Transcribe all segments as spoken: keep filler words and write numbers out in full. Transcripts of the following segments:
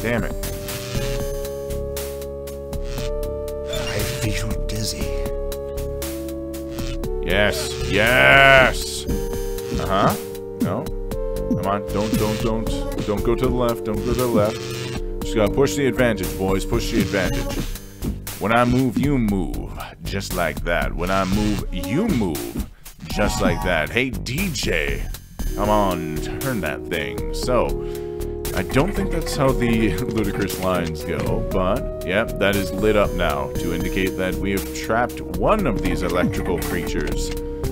Damn it. I feel dizzy. Yes. Yes! Uh-huh. No. Come on. Don't, don't, don't. Don't go to the left. Don't go to the left. Just gotta push the advantage, boys. Push the advantage. When I move, you move. Just like that. When I move, you move. Just like that. Hey, D J. Come on. Turn that thing. So, I don't think that's how the ludicrous lines go, but, yeah, that is lit up now to indicate that we have trapped one of these electrical creatures.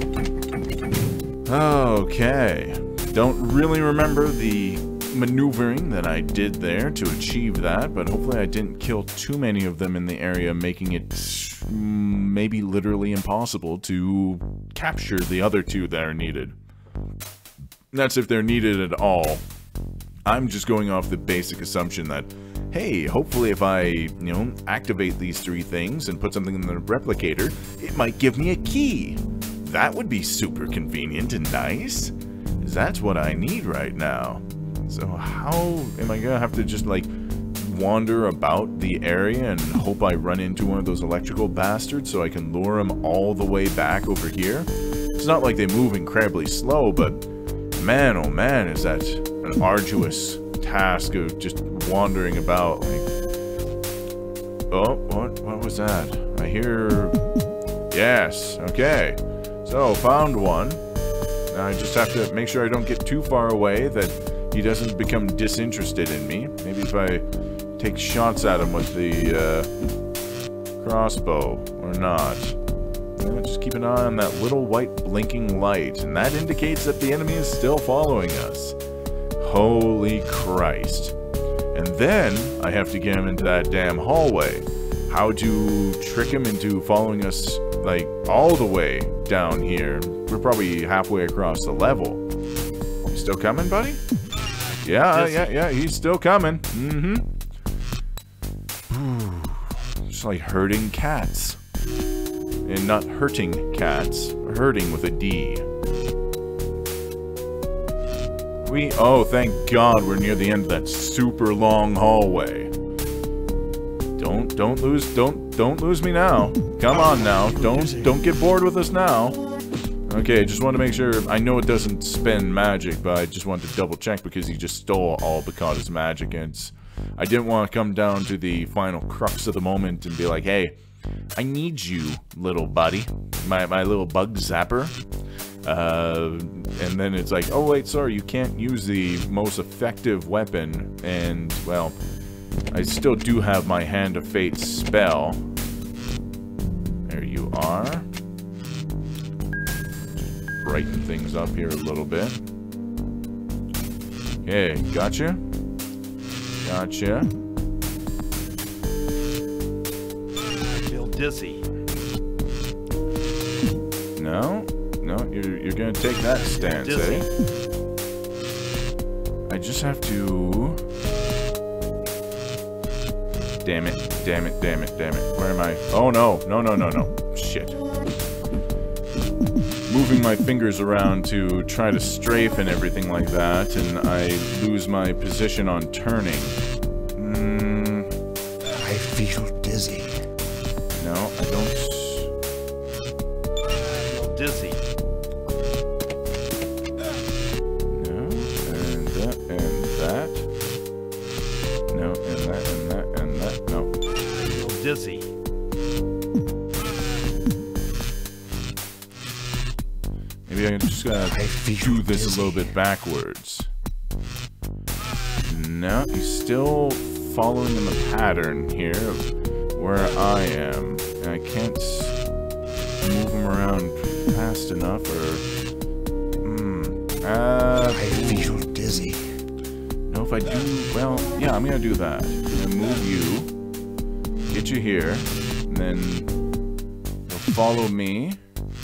Okay. Don't really remember the maneuvering that I did there to achieve that, but hopefully I didn't kill too many of them in the area, making it maybe literally impossible to capture the other two that are needed. That's if they're needed at all. I'm just going off the basic assumption that, hey, hopefully if I, you know, activate these three things and put something in the replicator, it might give me a key. That would be super convenient and nice. That's what I need right now. So how am I gonna have to just, like, wander about the area and hope I run into one of those electrical bastards so I can lure them all the way back over here? It's not like they move incredibly slow, but man, oh man, is that an arduous task of just wandering about. Like, oh, what, what was that? I hear, yes, okay. So, found one. Now I just have to make sure I don't get too far away, that he doesn't become disinterested in me. Maybe if I take shots at him with the uh, crossbow, or not. Yeah, just keep an eye on that little white blinking light, and that indicates that the enemy is still following us. Holy Christ. And then I have to get him into that damn hallway. How to trick him into following us, like, all the way down here. We're probably halfway across the level. You still coming, buddy? Yeah, yeah, yeah, he's still coming. Mm-hmm. Just like herding cats. And not hurting cats. Herding with a D. We, oh, thank God we're near the end of that super long hallway. Don't, don't lose, don't, don't lose me now. Come on now. Don't, don't get bored with us now. Okay, just want to make sure. I know it doesn't spend magic, but I just wanted to double check because he just stole all Bakata's magic, and it's, I didn't want to come down to the final crux of the moment and be like, hey, I need you, little buddy. My, my little bug zapper. Uh, and then it's like, oh wait, sorry, you can't use the most effective weapon, and, well, I still do have my Hand of Fate spell. There you are. Just brighten things up here a little bit. Okay, gotcha. Gotcha. I feel dizzy. No? No, you're, you're gonna take that stance, dizzy. eh? I just have to... Damn it, damn it, damn it, damn it. Where am I? Oh no, no, no, no, no. Shit. Moving my fingers around to try to strafe and everything like that, and I lose my position on turning. Mm. I feel dizzy. No, I don't... I feel dizzy. No, and that, and that. No, and that, and that, and that. No. I feel dizzy. Maybe I'm just gonna I feel do this dizzy. a little bit backwards. No, he's still following in the pattern here of where I am. And I can't move him around fast enough, or... Hmm. Uh, I feel dizzy. no, if I do... Well, yeah, I'm gonna do that. I'm gonna move you. Get you here. And then... You'll follow me.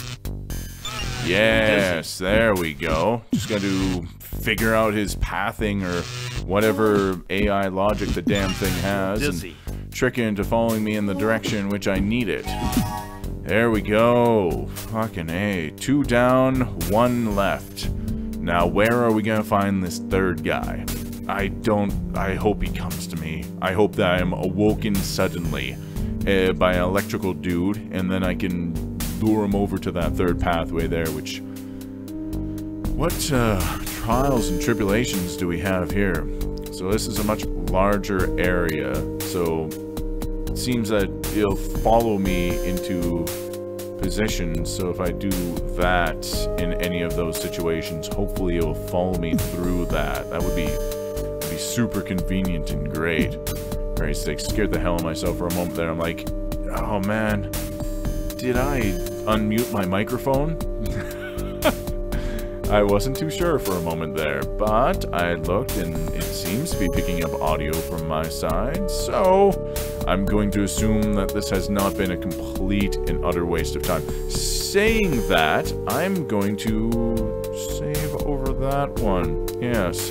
Yes, there we go. Just got to figure out his pathing or whatever A I logic the damn thing has, Dizzy. and trick it into following me in the direction in which I need it. There we go. Fucking A. Two down, one left. Now, where are we gonna find this third guy? I don't... I hope he comes to me. I hope that I am awoken suddenly uh, by an electrical dude, and then I can lure him over to that third pathway there, which... What uh, trials and tribulations do we have here? So this is a much larger area, so it seems that it'll follow me into position, so if I do that in any of those situations, hopefully it will follow me through that. That would be, would be super convenient and great. Christ's sake, scared the hell out of myself for a moment there. I'm like, oh man, did I unmute my microphone? I wasn't too sure for a moment there, but I looked and it seems to be picking up audio from my side, so I'm going to assume that this has not been a complete and utter waste of time. Saying that, I'm going to save over that one. Yes.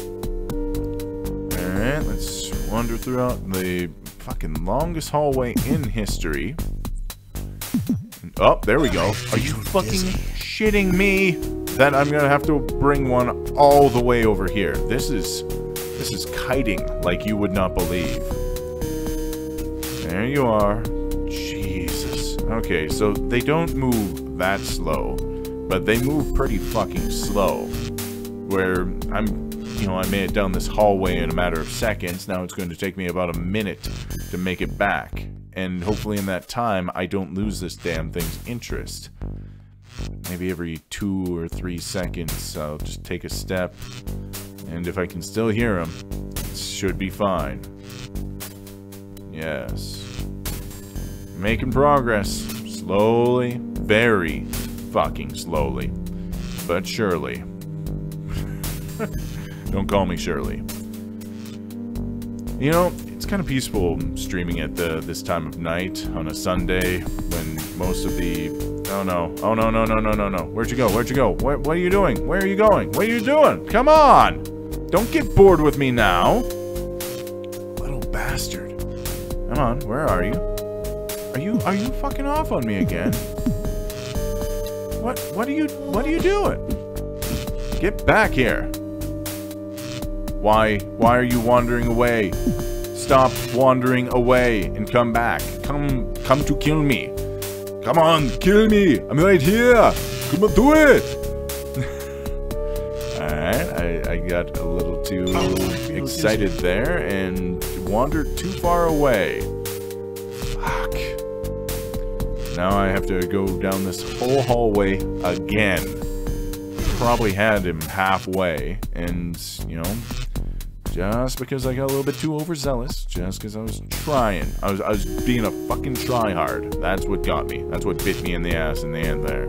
Alright, let's wander throughout the fucking longest hallway in history. Oh, there we go. Are you fucking shitting me? That I'm gonna have to bring one all the way over here. This is this is kiting like you would not believe. There you are. Jesus. Okay, so they don't move that slow, but they move pretty fucking slow. Where I'm, you know, I made it down this hallway in a matter of seconds. Now it's going to take me about a minute to make it back, and hopefully in that time I don't lose this damn thing's interest. Maybe every two or three seconds, I'll just take a step, and if I can still hear him, it should be fine. Yes. Making progress. Slowly. Very fucking slowly. But surely. Don't call me Shirley. You know, it's kind of peaceful streaming at the, this time of night on a Sunday when most of the... Oh no. Oh no, no, no, no, no, no. Where'd you go? Where'd you go? What, what are you doing? Where are you going? What are you doing? Come on! Don't get bored with me now! Little bastard. Come on, where are you? Are you, are you fucking off on me again? What, what are you, what are you doing? Get back here. Why, why are you wandering away? Stop wandering away and come back. Come, come to kill me. Come on, kill me! I'm right here! Come on, do it! Alright, I, I got a little too excited there and wandered too far away. Fuck. Now I have to go down this whole hallway again. Probably had him halfway, and, you know, just because I got a little bit too overzealous, just because I was trying. I was, I was being a fucking tryhard. That's what got me. That's what bit me in the ass in the end there.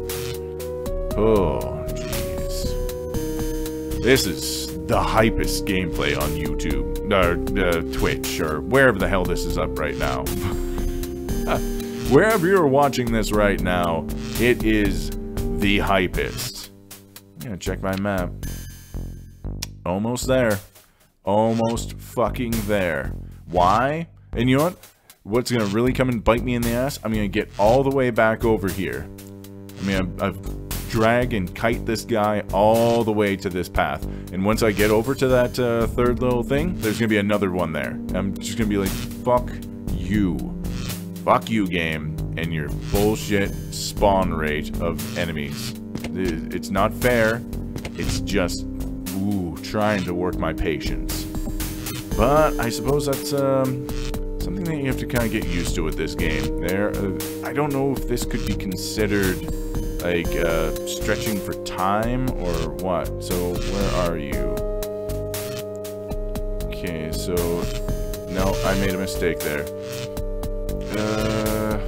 Oh, jeez. This is the hypest gameplay on YouTube, or uh, Twitch, or wherever the hell this is up right now. Wherever you're watching this right now, it is the hypest. I'm gonna check my map. Almost there. Almost fucking there. Why? And you know what? What's gonna really come and bite me in the ass? I'm gonna get all the way back over here. I mean, I've, I've drag and kite this guy all the way to this path. And once I get over to that uh, third little thing, there's gonna be another one there. I'm just gonna be like, fuck you. Fuck you, game, and your bullshit spawn rate of enemies. It's not fair. It's just... Ooh, trying to work my patience. But I suppose that's um, something that you have to kind of get used to with this game. There, uh, I don't know if this could be considered like uh, stretching for time or what. So where are you? Okay, so no, I made a mistake there. Uh,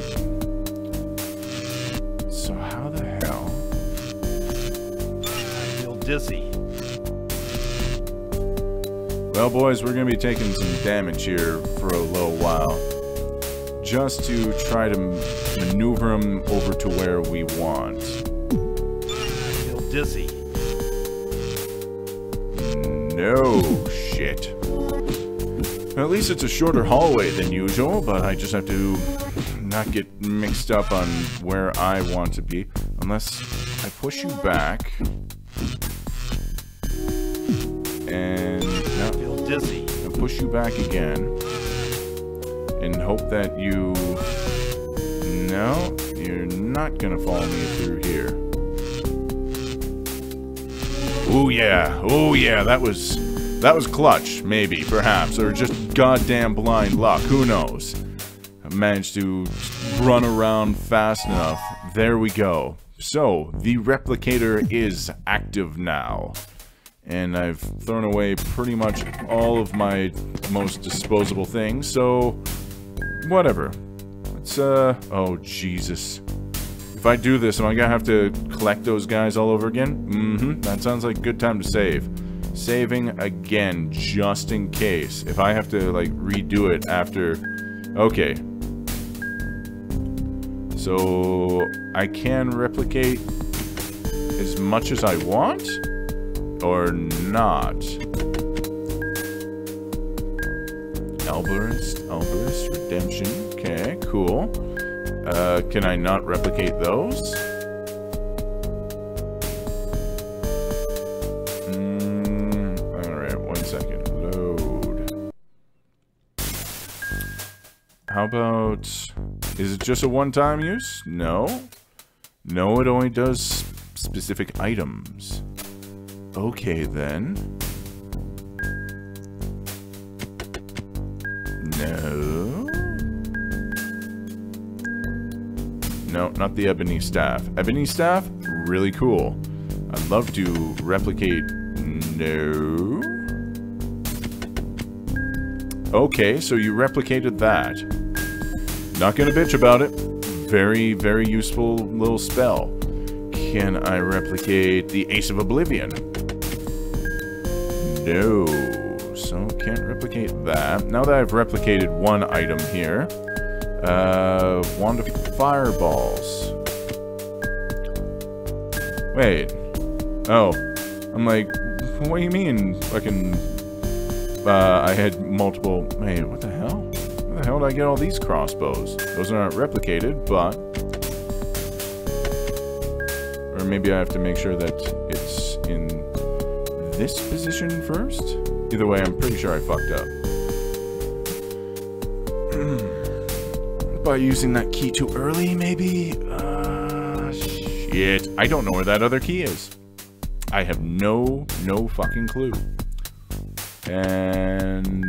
so how the hell? I feel dizzy. Well, boys, we're going to be taking some damage here for a little while. Just to try to maneuver him over to where we want. I feel dizzy. No shit. Well, at least it's a shorter hallway than usual, but I just have to not get mixed up on where I want to be. Unless I push you back. And... dizzy. I'll push you back again. And hope that you... No, you're not gonna follow me through here. Oh yeah, oh yeah, that was... That was clutch, maybe, perhaps, or just goddamn blind luck, who knows. I managed to run around fast enough. There we go. So, the replicator is active now. And I've thrown away pretty much all of my most disposable things, so... Whatever. Let's, uh... Oh, Jesus. If I do this, am I gonna have to collect those guys all over again? Mm-hmm. That sounds like a good time to save. Saving again, just in case. If I have to, like, redo it after... Okay. So... I can replicate as much as I want? Or not? Alberist, Alberist, Redemption. Okay, cool. Uh, can I not replicate those? Mm, Alright, one second. Load. How about... Is it just a one-time use? No. No, it only does specific items. Okay, then. No. No, not the ebony staff. Ebony staff? Really cool. I'd love to replicate... No. Okay, so you replicated that. Not gonna bitch about it. Very, very useful little spell. Can I replicate the Ace of Oblivion? No. So, can't replicate that. Now that I've replicated one item here, uh, Wand of Fireballs. Wait. Oh. I'm like, what do you mean? Fucking, uh, I had multiple, wait, what the hell? Where the hell did I get all these crossbows? Those aren't replicated, but... Or maybe I have to make sure that it's in this position first? Either way, I'm pretty sure I fucked up. By using that key too early, maybe? Uh, shit. I don't know where that other key is. I have no, no fucking clue. And...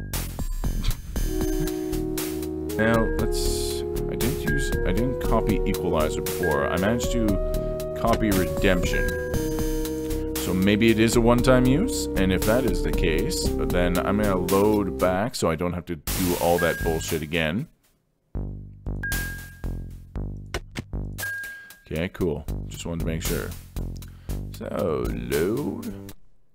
Now, let's... I didn't use... I didn't copy Equalizer before. I managed to copy Redemption. So maybe it is a one-time use, and if that is the case, then I'm gonna load back so I don't have to do all that bullshit again. Okay, cool. Just wanted to make sure. So, load.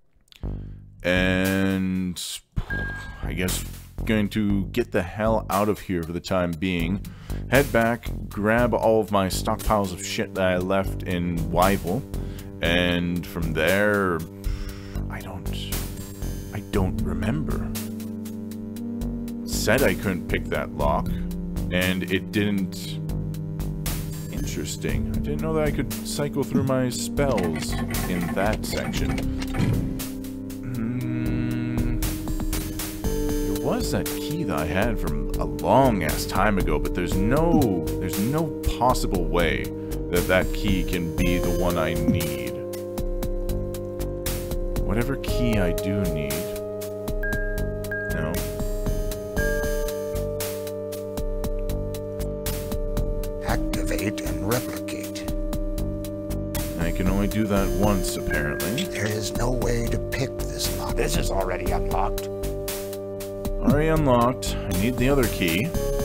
And... I guess going to get the hell out of here for the time being. Head back, grab all of my stockpiles of shit that I left in Wyville. And from there... I don't... I don't remember. It said I couldn't pick that lock. And it didn't... Interesting. I didn't know that I could cycle through my spells in that section. Mm, there was that key that I had from a long-ass time ago, but there's no... There's no possible way that that key can be the one I need. Whatever key I do need... No. Activate and replicate. I can only do that once, apparently. There is no way to pick this lock. This is already unlocked. Already unlocked. I need the other key.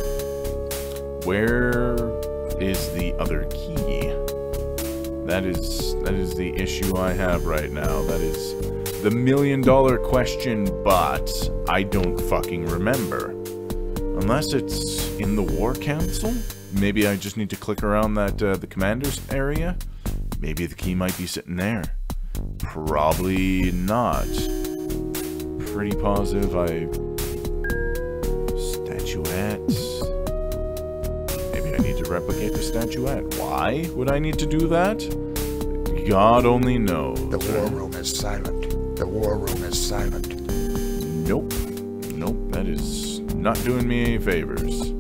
Where is the other key? That is that is the issue I have right now. That is the million dollar question, but I don't fucking remember. Unless it's in the War Council? Maybe I just need to click around that uh, the commander's area? Maybe the key might be sitting there. Probably not. Pretty positive I... Statuette. Maybe I need to replicate the statuette. Why would I need to do that? God only knows. The war room is silent. The war room is silent. Nope. Nope, that is not doing me any favors.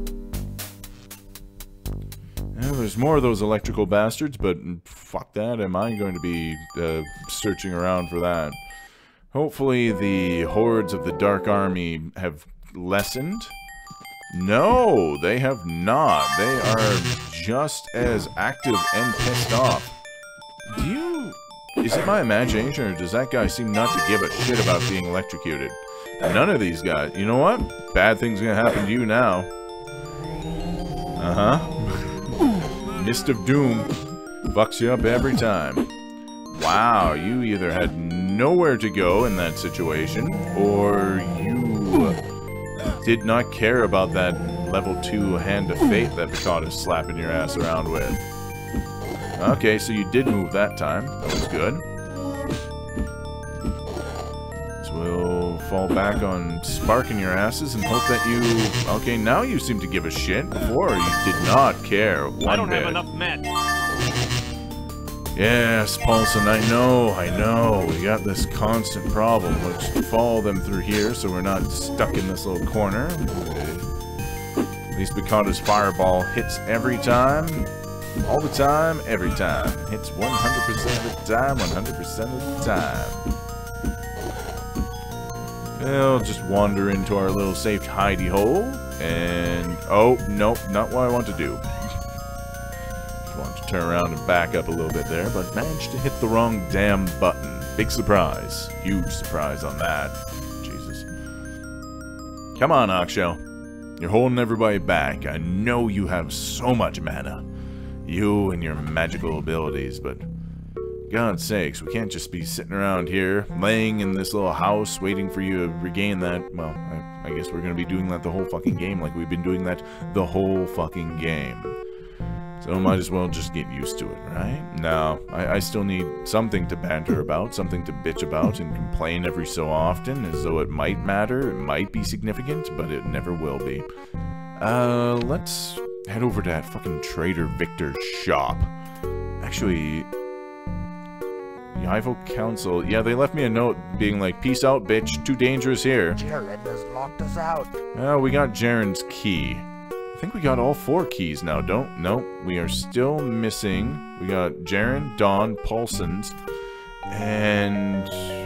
Well, there's more of those electrical bastards, but fuck that. Am I going to be uh, searching around for that? Hopefully the hordes of the Dark Army have lessened. No, they have not. They are just as active and pissed off. Do you... Is it my imagination, or does that guy seem not to give a shit about being electrocuted? None of these guys. You know what? Bad things are gonna happen to you now. Uh-huh. Mist of Doom fucks you up every time. Wow, you either had nowhere to go in that situation, or you did not care about that level two Hand of Fate that Picard is slapping your ass around with. Okay, so you did move that time. That was good. So we'll fall back on sparking your asses and hope that you... Okay, now you seem to give a shit. Before, you did not care one I don't bit. have enough men. Yes, Paulson, I know, I know. We got this constant problem. Let's follow them through here so we're not stuck in this little corner. At least Picanda's fireball hits every time. All the time, every time. Hits one hundred percent of the time, one hundred percent of the time. We'll just wander into our little safe hidey hole. And, oh, nope, not what I want to do. Want to turn around and back up a little bit there, but managed to hit the wrong damn button. Big surprise. Huge surprise on that. Jesus. Come on, Aksho. You're holding everybody back. I know you have so much mana. You and your magical abilities, but God's sakes, we can't just be sitting around here, laying in this little house, waiting for you to regain that. Well, I, I guess we're going to be doing that the whole fucking game, like we've been doing that the whole fucking game. So might as well just get used to it, right? No, I, I still need something to banter about, something to bitch about and complain every so often, as though it might matter, it might be significant, but it never will be. Uh, let's head over to that fucking Trader Victor's shop. Actually, the Ivo Council, yeah, they left me a note being like, peace out, bitch, too dangerous here. Jared has locked us out. Well, we got Jaren's key. I think we got all four keys now, don't? Nope, we are still missing. We got Jaren, Dawn, Paulson's, and...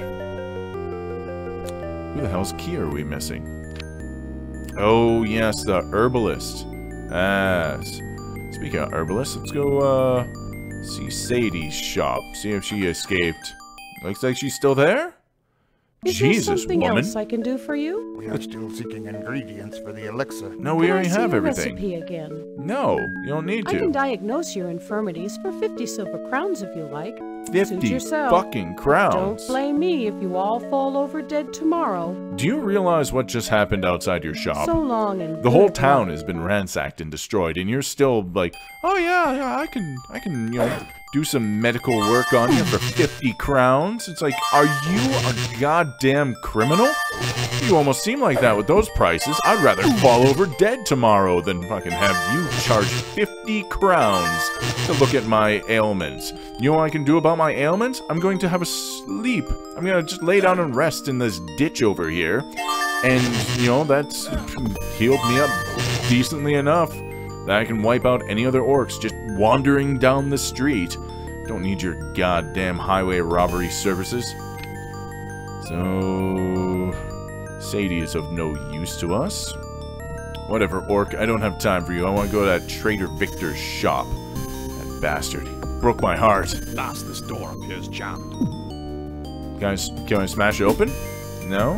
Who the hell's key are we missing? Oh, yes, the herbalist. Ah, speaking of herbalist, let's go, uh, see Sadie's shop. See if she escaped. Looks like she's still there? Is Jesus, there something woman. else I can do for you? We are still seeking ingredients for the elixir. No, we Can already I see have your everything. recipe again? No, you don't need I can to. diagnose your infirmities for fifty silver crowns if you like. Suit Fifty yourself. fucking crowns. Don't blame me if you all fall over dead tomorrow. Do you realize what just happened outside your shop? So long and The whole good town luck. has been ransacked and destroyed, and you're still like, oh yeah, yeah, I can, I can, you know, do some medical work on you for fifty crowns. It's like, are you a goddamn criminal? You almost seem like that with those prices. I'd rather fall over dead tomorrow than fucking have you charge fifty crowns to look at my ailments. You know what I can do about my ailments? I'm going to have a sleep. I'm gonna just lay down and rest in this ditch over here. And, you know, that's healed me up decently enough that I can wipe out any other orcs just wandering down the street. Don't need your goddamn highway robbery services. So... Sadie is of no use to us. Whatever, orc. I don't have time for you. I want to go to that Trader Victor's shop. That bastard. He broke my heart. Thus, this door appears jammed. Guys, can I smash it open? No?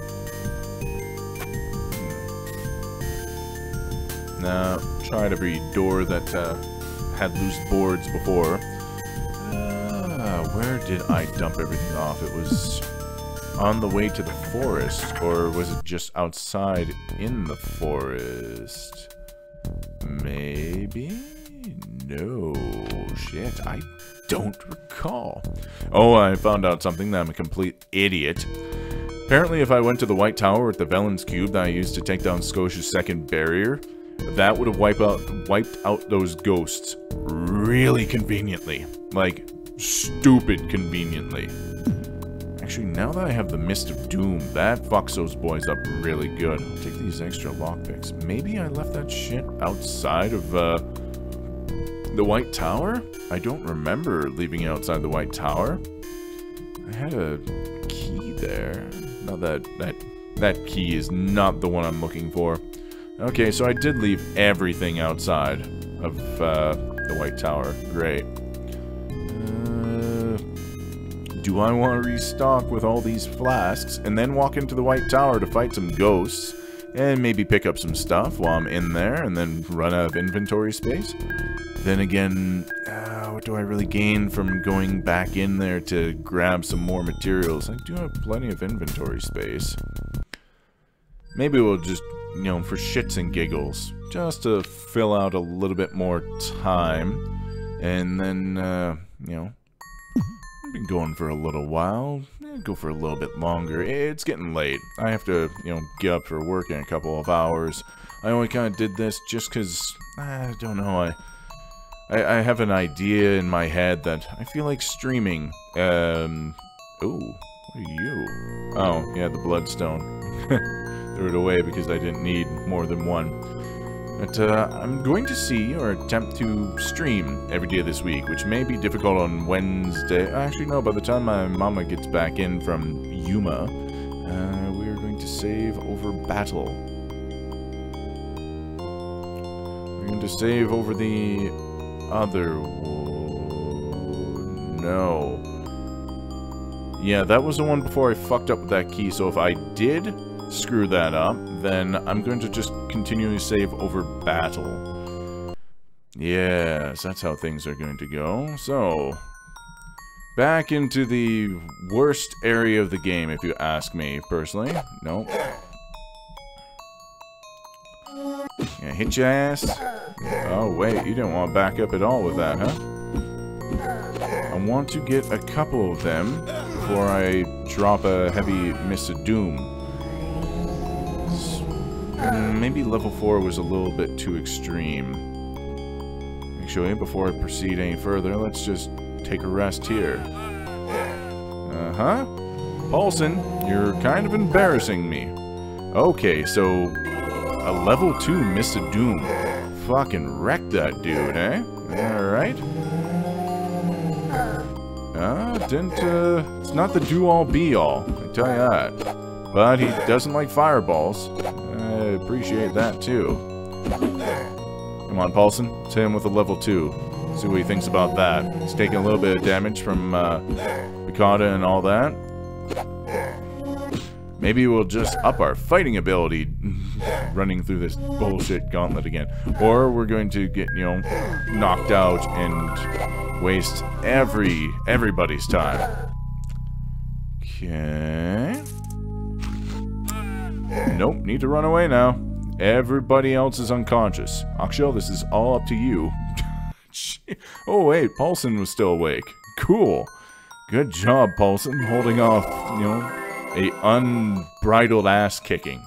No. Tried every door that uh, had loose boards before. Uh, where did I dump everything off? It was on the way to the forest, or was it just outside in the forest? Maybe? No. Shit, I don't recall. Oh, I found out something, that I'm a complete idiot. Apparently, if I went to the White Tower with the Velen's Cube that I used to take down Scotia's second barrier, that would have wiped out, wiped out those ghosts really conveniently. Like, stupid conveniently. Actually, now that I have the Mist of Doom, that fucks those boys up really good. I'll take these extra lockpicks. Maybe I left that shit outside of, uh, the White Tower? I don't remember leaving it outside the White Tower. I had a key there. No, that, that, that key is not the one I'm looking for. Okay, so I did leave everything outside of, uh, the White Tower. Great. Uh, do I want to restock with all these flasks and then walk into the White Tower to fight some ghosts and maybe pick up some stuff while I'm in there and then run out of inventory space? Then again, uh, what do I really gain from going back in there to grab some more materials? I do have plenty of inventory space. Maybe we'll just, you know, for shits and giggles, just to fill out a little bit more time. And then, uh, you know, I've been going for a little while. Eh, go for a little bit longer. It's getting late. I have to, you know, get up for work in a couple of hours. I only kind of did this just because, I don't know, I... I, I have an idea in my head that I feel like streaming. Um, ooh, what are you? Oh, yeah, the Bloodstone. Threw it away because I didn't need more than one. But uh, I'm going to see or attempt to stream every day of this week, which may be difficult on Wednesday. Actually, no, by the time my mama gets back in from Yuma, uh, we are going to save over battle. We're going to save over the... other one. No. Yeah, that was the one before I fucked up with that key, so if I did screw that up, then I'm going to just continually save over battle. Yes, that's how things are going to go. So, back into the worst area of the game, if you ask me, personally. Nope. Yeah, hit your ass. Oh, wait, you didn't want to back up at all with that, huh? I want to get a couple of them before I drop a heavy Mist of Doom. Mm, maybe level four was a little bit too extreme. Actually, before I proceed any further, let's just take a rest here. Uh-huh. Paulson, you're kind of embarrassing me. Okay, so... a level two Mist of Doom. Fucking wreck that dude, eh? Alright. Uh, didn't, uh, it's not the do-all be-all, I tell you that. But he doesn't like fireballs. I appreciate that, too. Come on, Paulson. Let's hit him with a level two. See what he thinks about that. He's taking a little bit of damage from, uh, Picada and all that. Maybe we'll just up our fighting ability running through this bullshit gauntlet again. Or we're going to get, you know, knocked out and waste every, everybody's time. Okay. Nope, need to run away now. Everybody else is unconscious. Akshel, this is all up to you. Oh wait, Paulson was still awake. Cool. Good job, Paulson, holding off, you know, a unbridled ass kicking.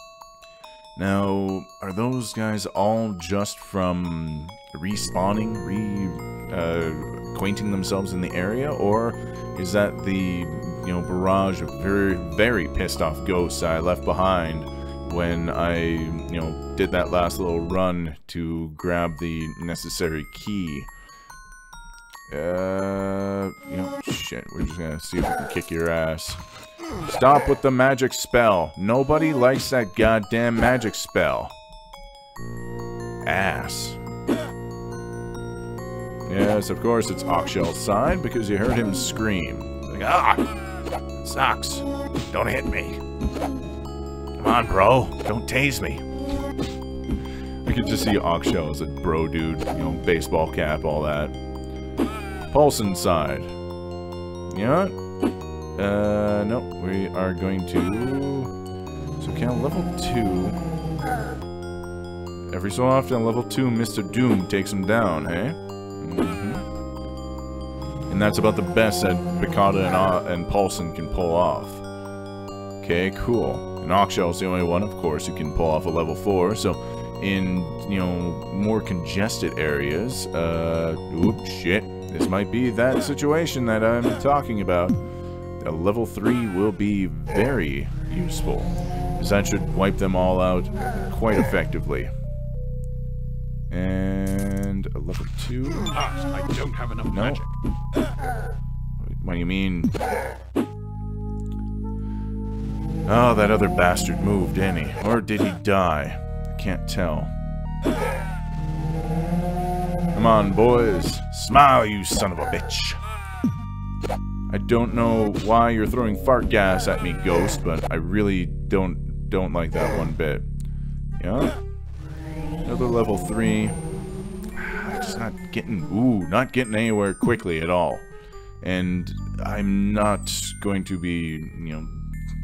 Now, are those guys all just from respawning, re uh, acquainting themselves in the area, or is that the, you know, barrage of very, very pissed off ghosts I left behind when I, you know, did that last little run to grab the necessary key? Uh, you know, shit, we're just gonna see if we can kick your ass. Stop with the magic spell. Nobody likes that goddamn magic spell. Ass. Yes, of course it's Akshel's side because you heard him scream. Like, ah! Sucks. Don't hit me. Come on, bro. Don't tase me. I could just see Akshel as a bro dude, you know, baseball cap, all that. Paulson's side. You know what? Uh, no, we are going to... So count level two. Every so often, level two Mister Doom takes him down, eh? Mm-hmm. And that's about the best that Picada and, uh, and Paulson can pull off. Okay, cool. And Akshel's the only one, of course, who can pull off a level four, so in, you know, more congested areas, uh, oops, shit. This might be that situation that I'm talking about. a level three will be very useful, because that should wipe them all out quite effectively. And a level two. I don't have enough No. magic. What do you mean? Oh, that other bastard moved, didn't he? Or did he die? I can't tell. Come on, boys. Smile, you son of a bitch. I don't know why you're throwing fart gas at me, Ghost, but I really don't don't like that one bit. Yeah. Another level three. Just not getting, ooh, not getting anywhere quickly at all. And I'm not going to be, you know,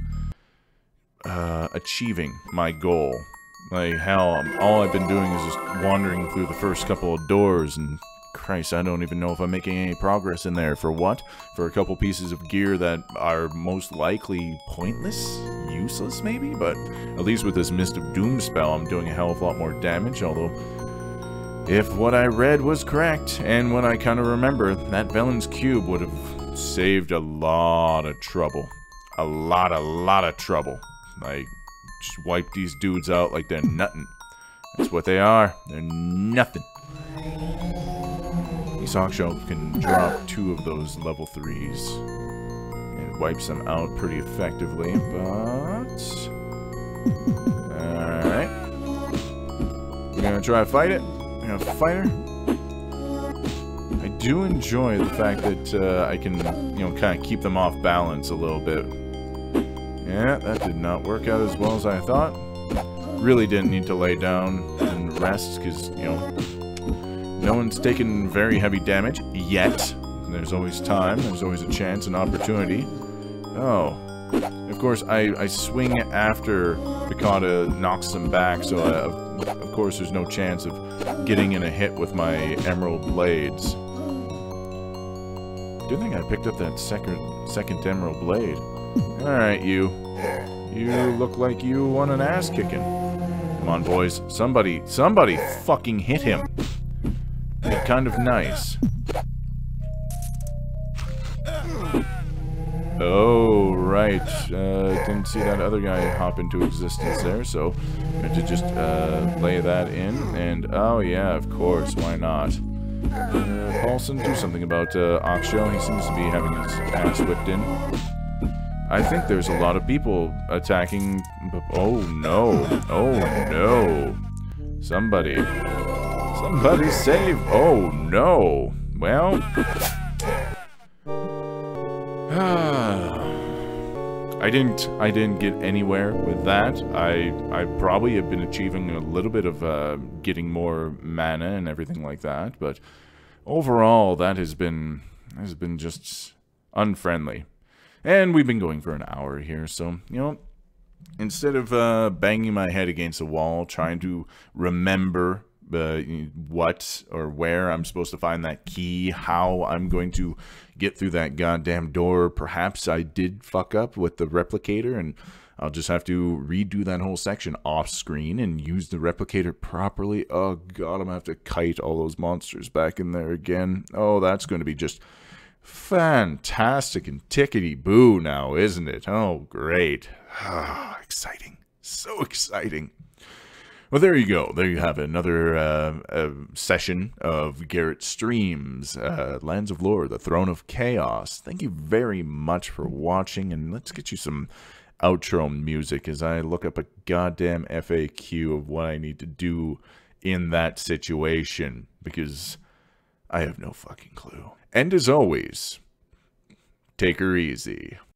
uh, achieving my goal. Like, hell, I'm, all I've been doing is just wandering through the first couple of doors, and Christ, I don't even know if I'm making any progress in there. For what? For a couple pieces of gear that are most likely pointless? Useless, maybe? But at least with this Mist of Doom spell, I'm doing a hell of a lot more damage, although if what I read was correct, and what I kind of remember, that Velen's Cube would have saved a lot of trouble. A lot, a lot of trouble. Like, just wipe these dudes out like they're nothing. That's what they are. They're nothing. Aksho can drop two of those level threes. And it wipes them out pretty effectively, but... Alright. We're gonna try to fight it. We're gonna fight her. I do enjoy the fact that uh, I can, you know, kind of keep them off balance a little bit. Yeah, that did not work out as well as I thought. Really didn't need to lay down and rest, because, you know, no one's taken very heavy damage yet. There's always time, there's always a chance, an opportunity. Oh. Of course, I, I swing after Pikata knocks them back, so uh, of course there's no chance of getting in a hit with my Emerald Blades. I do think I picked up that second, second Emerald Blade. Alright, you. You look like you want an ass kicking. Come on, boys. Somebody, somebody fucking hit him. Be kind of nice. Oh, right. Uh, didn't see that other guy hop into existence there, so I had to just uh, lay that in. And, oh yeah, of course, why not? Uh, Paulson, do something about uh, Aksho. He seems to be having his ass whipped in. I think there's a lot of people attacking... Oh, no. Oh, no. Somebody. Somebody save... Oh, no. Well... I didn't I didn't get anywhere with that. I I probably have been achieving a little bit of uh, getting more mana and everything like that, but overall that has been has been just unfriendly. And we've been going for an hour here, so, you know, instead of uh, banging my head against a wall, trying to remember uh, what or where I'm supposed to find that key, how I'm going to get through that goddamn door, perhaps I did fuck up with the replicator, and I'll just have to redo that whole section off screen and use the replicator properly. Oh god, I'm gonna have to kite all those monsters back in there again. Oh, that's going to be just fantastic and tickety-boo now, isn't it? Oh, great. Ah, exciting. So exciting. Well, there you go. There you have it. Another uh, uh, session of Garrett Streams, uh, Lands of Lore, the Throne of Chaos. Thank you very much for watching, and let's get you some outro music as I look up a goddamn F A Q of what I need to do in that situation, because I have no fucking clue. And as always, take her easy.